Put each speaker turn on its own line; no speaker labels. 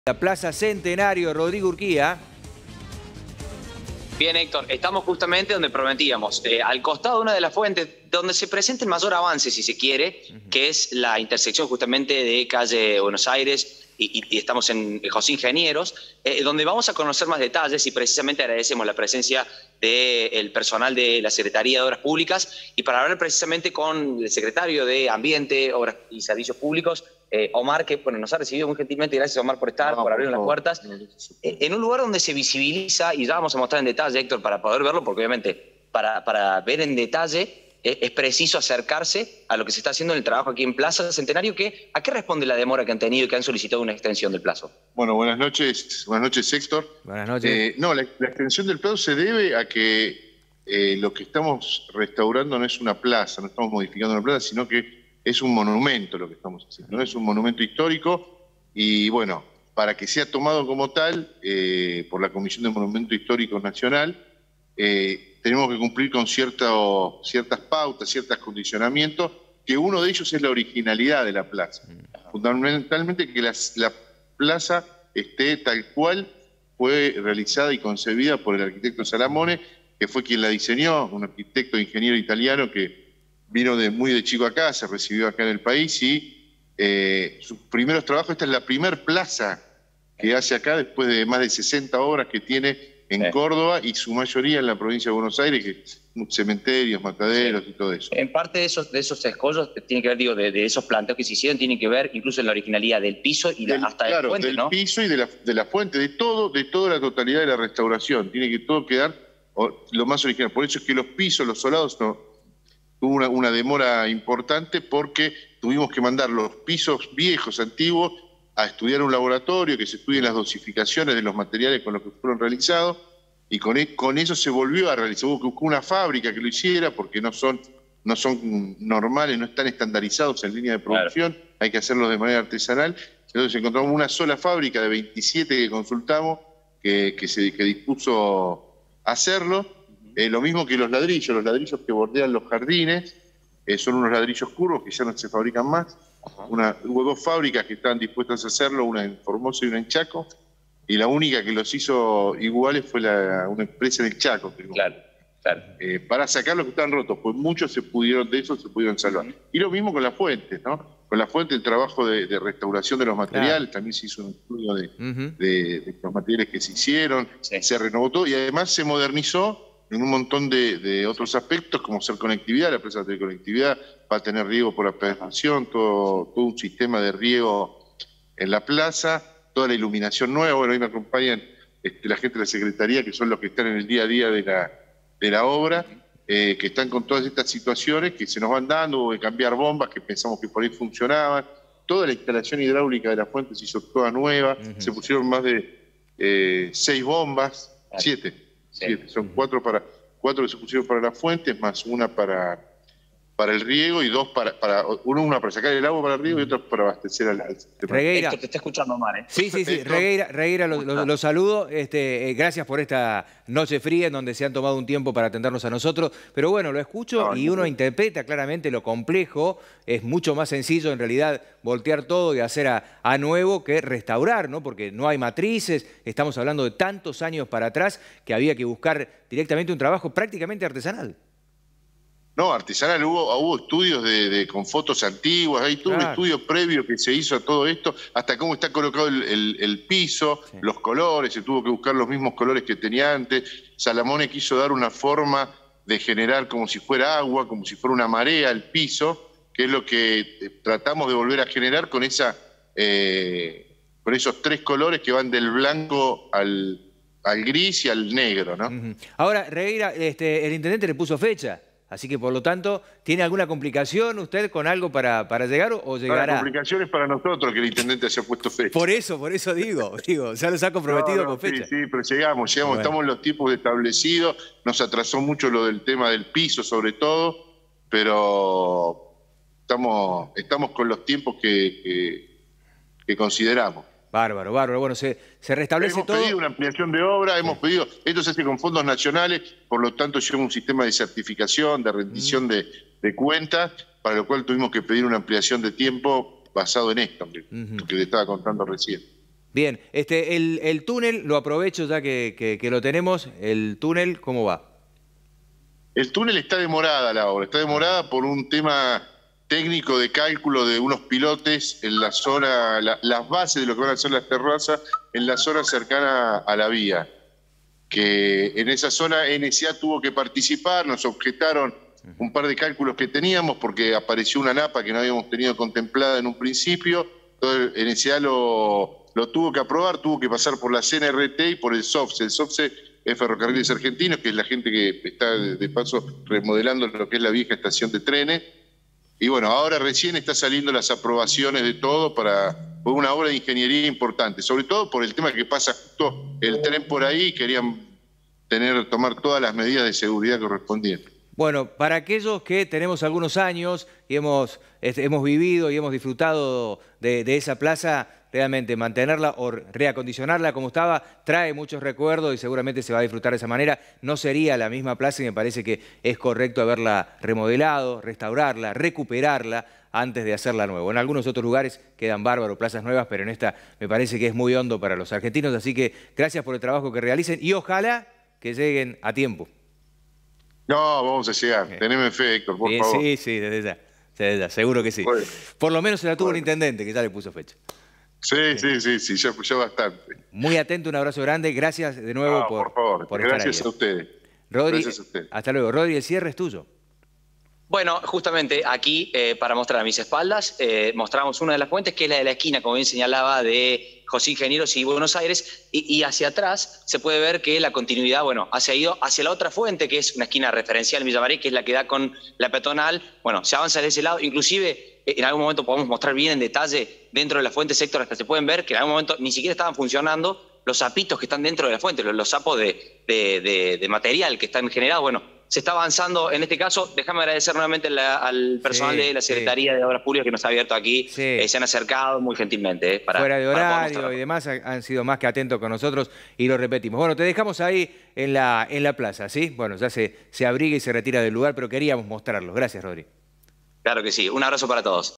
La Plaza Centenario, Rodrigo Urquía.
Bien, Héctor, estamos justamente donde prometíamos, al costado de una de las fuentes, donde se presenta el mayor avance, si se quiere, que es la intersección justamente de calle Buenos Aires y estamos en José Ingenieros, donde vamos a conocer más detalles y precisamente agradecemos la presencia del personal de la Secretaría de Obras Públicas y para hablar precisamente con el secretario de Ambiente, Obras y Servicios Públicos, Omar, que bueno, nos ha recibido muy gentilmente. Gracias, Omar, por estar, por abrir las puertas. En un lugar donde se visibiliza, y ya vamos a mostrar en detalle, Héctor, para poder verlo, porque obviamente para ver en detalle es preciso acercarse a lo que se está haciendo en el trabajo aquí en Plaza Centenario. ¿A qué responde la demora que han tenido y que han solicitado una extensión del plazo?
Bueno, buenas noches, Héctor.
Buenas noches.
No, la extensión del plazo se debe a que lo que estamos restaurando no es una plaza, no estamos modificando una plaza, sino que es un monumento lo que estamos haciendo, ¿no? Es un monumento histórico y, bueno, para que sea tomado como tal por la Comisión de Monumentos Históricos Nacional, tenemos que cumplir con ciertas pautas, ciertos condicionamientos, que uno de ellos es la originalidad de la plaza. Fundamentalmente que la plaza esté tal cual fue realizada y concebida por el arquitecto Salamone, que fue quien la diseñó, un arquitecto e ingeniero italiano que vino muy de chico acá, se recibió acá en el país y sus primeros trabajos, esta es la primer plaza que hace acá después de más de 60 obras que tiene en Córdoba y su mayoría en la provincia de Buenos Aires, que cementerios, mataderos y todo eso. En
parte de esos escollos tiene que ver, digo, de esos planteos que se hicieron, tiene que ver incluso en la originalidad del piso y hasta de la fuente,
del
¿no?
Piso y de la fuente, de toda la totalidad de la restauración. Tiene que todo quedar lo más original. Por eso es que los pisos, los solados, tuvo una demora importante porque tuvimos que mandar los pisos viejos, antiguos, a estudiar un laboratorio, que se estudien las dosificaciones de los materiales con los que fueron realizados, y con eso se volvió a realizar. Hubo que buscar una fábrica que lo hiciera, porque no son normales, no están estandarizados en línea de producción, claro. Hay que hacerlos de manera artesanal. Entonces encontramos una sola fábrica de 27 que consultamos, que dispuso hacerlo. Lo mismo que los ladrillos que bordean los jardines, son unos ladrillos curvos que ya no se fabrican más. Hubo dos fábricas que estaban dispuestas a hacerlo, una en Formosa y una en Chaco, y la única que los hizo iguales fue una empresa en el Chaco.
Claro.
Para sacar los que estaban rotos, pues muchos se pudieron salvar. Y lo mismo con las fuentes, ¿no? Con la fuente, el trabajo de restauración de los materiales, también se hizo un estudio de los materiales que se hicieron, se renovó todo y además se modernizó en un montón de otros aspectos, como ser conectividad. La plaza de conectividad va a tener riego por apeación, todo un sistema de riego en la plaza, toda la iluminación nueva. Bueno, ahí me acompañan la gente de la Secretaría, que son los que están en el día a día de la obra, que están con todas estas situaciones que se nos van dando, hubo que cambiar bombas que pensamos que por ahí funcionaban. Toda la instalación hidráulica de la fuente se hizo toda nueva, se pusieron más de 6 bombas, 7. Son 4 que se pusieron para las fuentes, más una para el riego y 2 una para sacar el agua para el riego y otra para abastecer al sistema.
Regueira.
Esto te está escuchando mal, ¿eh?
Sí. Regueira, lo saludo. Gracias por esta noche fría en donde se han tomado un tiempo para atendernos a nosotros. Pero bueno, lo escucho y uno interpreta claramente lo complejo. Es mucho más sencillo en realidad voltear todo y hacer a nuevo que restaurar, ¿no? Porque no hay matrices. Estamos hablando de tantos años para atrás que había que buscar directamente un trabajo prácticamente artesanal.
No, artesanal, hubo estudios con fotos antiguas, hay todo un estudio previo que se hizo a todo esto, hasta cómo está colocado el piso, los colores, se tuvo que buscar los mismos colores que tenía antes. Salamone quiso dar una forma de generar como si fuera agua, como si fuera una marea el piso, que es lo que tratamos de volver a generar con esos 3 colores que van del blanco al gris y al negro, ¿no?
Ahora, Regueira, el intendente le puso fecha. Así que, por lo tanto, ¿tiene alguna complicación usted con algo para llegar o llegará?
La complicación es para nosotros que el intendente haya puesto fecha.
Por eso digo, ya los ha comprometido con fecha.
Sí, pero llegamos, bueno. Estamos en los tiempos establecidos, nos atrasó mucho lo del tema del piso sobre todo, pero estamos con los tiempos que consideramos.
Bárbaro. Bueno, se restablece todo.
Hemos pedido una ampliación de obra, esto se hace con fondos nacionales, por lo tanto lleva un sistema de certificación, de rendición de cuentas, para lo cual tuvimos que pedir una ampliación de tiempo basado en esto, que le estaba contando recién.
Bien, el túnel, lo aprovecho ya que lo tenemos, el túnel, ¿cómo va?
El túnel está demorada la obra, está demorada por un tema técnico de cálculo de unos pilotes en la zona, las bases de lo que van a ser las terrazas, en la zona cercana a la vía. Que en esa zona NSA tuvo que participar, nos objetaron un par de cálculos que teníamos porque apareció una napa que no habíamos tenido contemplada en un principio. Entonces NSA lo tuvo que aprobar, tuvo que pasar por la CNRT y por el SOFSE. El SOFSE es Ferrocarriles Argentinos, que es la gente que está de paso remodelando lo que es la vieja estación de trenes. Y bueno, ahora recién está saliendo las aprobaciones de todo por una obra de ingeniería importante, sobre todo por el tema que pasa justo el tren por ahí y querían tomar todas las medidas de seguridad correspondientes.
Bueno, para aquellos que tenemos algunos años y hemos vivido y hemos disfrutado de esa plaza, realmente mantenerla o reacondicionarla como estaba trae muchos recuerdos y seguramente se va a disfrutar de esa manera. No sería la misma plaza y me parece que es correcto haberla remodelado, restaurarla, recuperarla antes de hacerla nueva. En algunos otros lugares quedan bárbaros, plazas nuevas, pero en esta me parece que es muy hondo para los argentinos. Así que gracias por el trabajo que realicen y ojalá que lleguen a tiempo.
No, vamos a llegar. Teneme fe, Héctor, por favor.
Sí, desde ya, seguro que sí.
Bueno,
Por lo menos se la tuvo el intendente, que ya le puso fecha.
Sí, ya bastante.
Muy atento, un abrazo grande. Gracias de nuevo
por favor.
por estar ahí.
Gracias a ustedes.
Rodri,
gracias a ustedes.
Hasta luego. Rodri, el cierre es tuyo.
Bueno, justamente aquí, para mostrar a mis espaldas, mostramos una de las fuentes, que es la de la esquina, como bien señalaba, de José Ingenieros y Buenos Aires, y hacia atrás se puede ver que la continuidad, bueno, se ha ido hacia la otra fuente, que es una esquina referencial, me llamaré, que es la que da con la peatonal. Bueno, se avanza de ese lado, inclusive en algún momento podemos mostrar bien en detalle dentro de la fuente sector, hasta se pueden ver que en algún momento ni siquiera estaban funcionando los sapitos que están dentro de la fuente, los sapos de material que están generados. Bueno, se está avanzando en este caso. Déjame agradecer nuevamente al personal de la Secretaría de Obras Públicas que nos ha abierto aquí. Se han acercado muy gentilmente.
Fuera de horario y demás, han sido más que atentos con nosotros y lo repetimos. Bueno, te dejamos ahí en la plaza, ¿sí? Bueno, ya se abriga y se retira del lugar, pero queríamos mostrarlo. Gracias, Rodri.
Claro que sí. Un abrazo para todos.